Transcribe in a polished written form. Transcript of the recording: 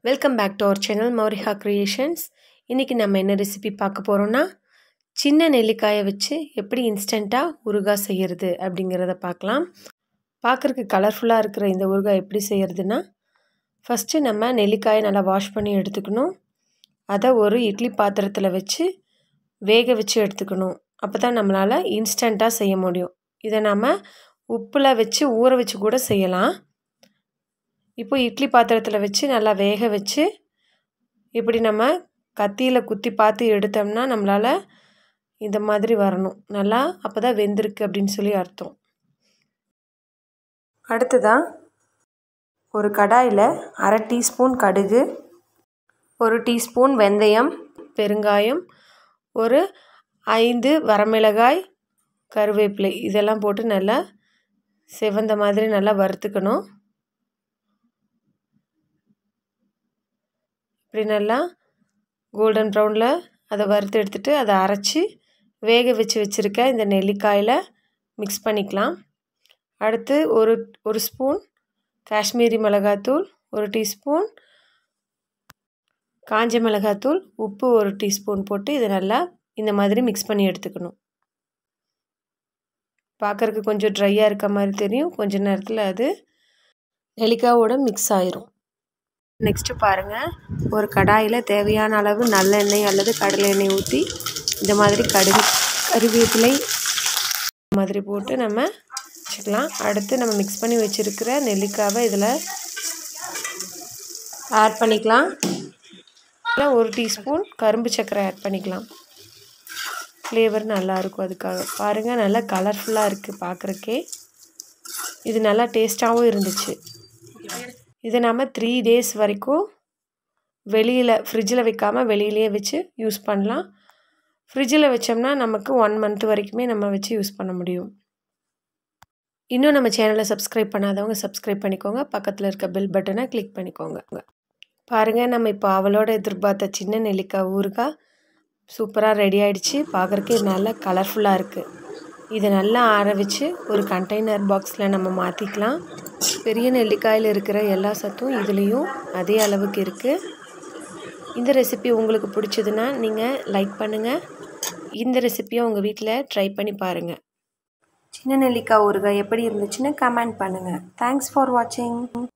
Welcome back to our channel Mauriha creations. இன்றைக்கி நம்ம என்ன ரெசிபி பார்க்க போகிறோன்னா, சின்ன நெல்லிக்காயை வச்சு எப்படி இன்ஸ்டண்ட்டாக ஊறுகாய் செய்கிறது அப்படிங்கிறத பார்க்கலாம். பார்க்குறதுக்கு கலர்ஃபுல்லாக இருக்கிற இந்த ஊறுகாய் எப்படி செய்கிறதுனா, ஃபஸ்ட்டு நம்ம நெல்லிக்காயை நல்லா வாஷ் பண்ணி எடுத்துக்கணும். அதை ஒரு இட்லி பாத்திரத்தில் வச்சு வேக வச்சு எடுத்துக்கணும். அப்போ தான் நம்மளால் இன்ஸ்டண்ட்டாக செய்ய முடியும். இதை நம்ம உப்பில் வச்சு ஊற வச்சு கூட செய்யலாம். இப்போ இட்லி பாத்திரத்தில் வச்சு நல்லா வேக வச்சு இப்படி நம்ம கத்தியில் குத்தி பார்த்து எடுத்தோம்னா நம்மளால் இந்த மாதிரி வரணும். நல்லா அப்போ தான் வெந்திருக்கு அப்படின்னு சொல்லி அர்த்தம். அடுத்ததாக ஒரு கடாயில் 1/2 டீஸ்பூன் கடுகு, 1 டீஸ்பூன் வெந்தயம், பெருங்காயம், ஒரு 5 வரமிளகாய், கருவேப்பிலை இதெல்லாம் போட்டு நல்லா செவந்த மாதிரி நல்லா வறுத்துக்கணும். இப்படி நல்லா கோல்டன் ப்ரௌனில் அதை வறுத்து எடுத்துகிட்டு அதை அரைச்சி வேக வச்சுருக்க இந்த நெல்லிக்காயில் மிக்ஸ் பண்ணிக்கலாம். அடுத்து ஒரு ஸ்பூன் காஷ்மீரி மிளகாத்தூள், 1 டீஸ்பூன் காஞ்ச மிளகாத்தூள், உப்பு 1 டீஸ்பூன் போட்டு இதை நல்லா இந்த மாதிரி மிக்ஸ் பண்ணி எடுத்துக்கணும். பார்க்குறதுக்கு கொஞ்சம் ட்ரையாக இருக்க மாதிரி தெரியும். கொஞ்ச நேரத்தில் அது நெல்லிக்காயோட மிக்ஸ் ஆயிரும். நெக்ஸ்ட்டு பாருங்கள், ஒரு கடாயில் தேவையான அளவு நல்லெண்ணெய் அல்லது கடலை எண்ணெய் ஊற்றி இந்த மாதிரி கருவேப்பிலை மாதிரி போட்டு நம்ம வச்சுக்கலாம். அடுத்து நம்ம மிக்ஸ் பண்ணி வச்சுருக்கிற நெல்லிக்காவை இதில் ஆட் பண்ணிக்கலாம். இல்லை 1 டீஸ்பூன் கரும்பு சர்க்கரை ஆட் பண்ணிக்கலாம். ஃப்ளேவர் நல்லாயிருக்கும் அதுக்காக. பாருங்கள், நல்லா கலர்ஃபுல்லாக இருக்குது பார்க்குறக்கே. இது நல்லா டேஸ்ட்டாகவும் இருந்துச்சு. இதை நம்ம 3 days வரைக்கும் ஃப்ரிட்ஜில் வைக்காமல் வெளியிலே வச்சு யூஸ் பண்ணலாம். ஃப்ரிட்ஜில் வச்சோம்னா நமக்கு 1 month வரைக்குமே நம்ம வச்சு யூஸ் பண்ண முடியும். இன்னும் நம்ம சேனலை சப்ஸ்கிரைப் பண்ணாதவங்க சப்ஸ்கிரைப் பண்ணிக்கோங்க. பக்கத்தில் இருக்க பெல் பட்டனை கிளிக் பண்ணிக்கோங்க. பாருங்கள், நம்ம இப்போ அவளோட எதிர்பார்த்த சின்ன நெல்லிக்காய் ஊறுகாய் சூப்பராக ரெடி ஆகிடுச்சு. பார்க்குறக்கே நல்லா கலர்ஃபுல்லாக இருக்குது. இதை நல்லா ஆற வச்சு ஒரு கண்டெய்னர் பாக்ஸில் நம்ம மாற்றிக்கலாம். பெரிய நெல்லிக்காயில் இருக்கிற எல்லா சத்தும் இதுலேயும் அதே அளவுக்கு இருக்குது. இந்த ரெசிபி உங்களுக்கு பிடிச்சதுன்னா நீங்கள் லைக் பண்ணுங்கள். இந்த ரெசிபியை உங்கள் வீட்டில் ட்ரை பண்ணி பாருங்கள். சின்ன நெல்லிக்காய் ஊறுகாய் எப்படி இருந்துச்சுன்னு கமெண்ட் பண்ணுங்கள். தேங்க்ஸ் ஃபார் வாட்சிங்.